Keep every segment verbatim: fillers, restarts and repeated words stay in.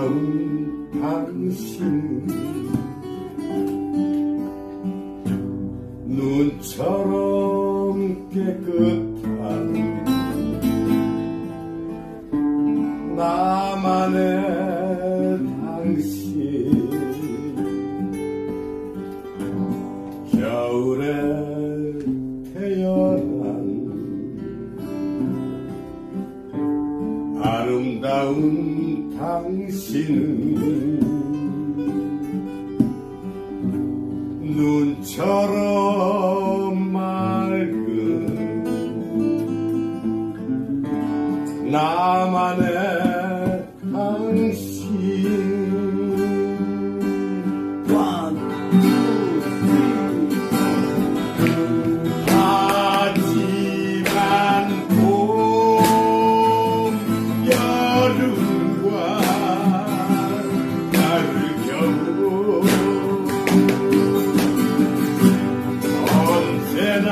아름다운 당신은 눈처럼 깨끗한 나만의 당신. 겨울에 태어난 아름다운 당신은 눈처럼 맑은 나만의 당신. One, two, three. 하지만 봄, 여름과 가을, 겨울 언제나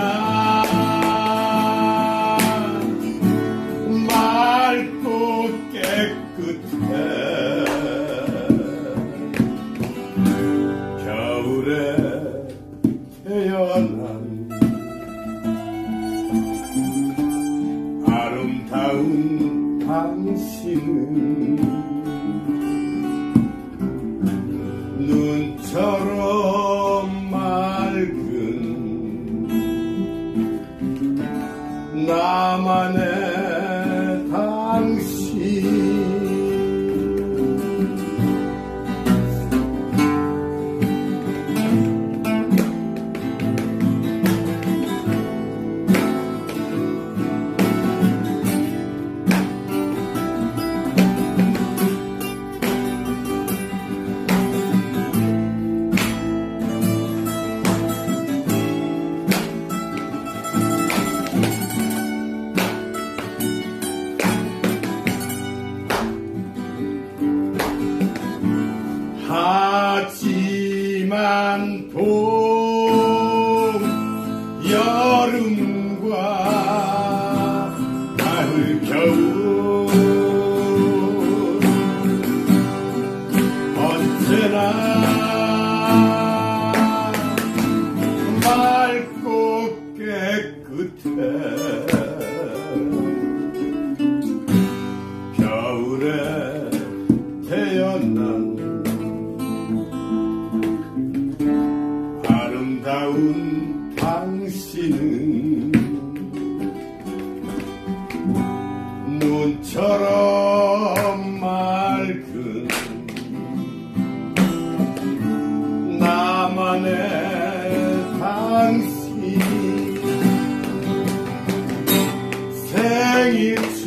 맑고 깨끗해. 겨울에 태어난 아름다운 당신은 눈처럼 맑은 나만의 당신. 하지만 봄, 여름과 가을, 겨울 언제나 맑고 깨끗해. 겨울에 태어난 아름다운 당신은 눈처럼 맑은 나만의 당신. 생일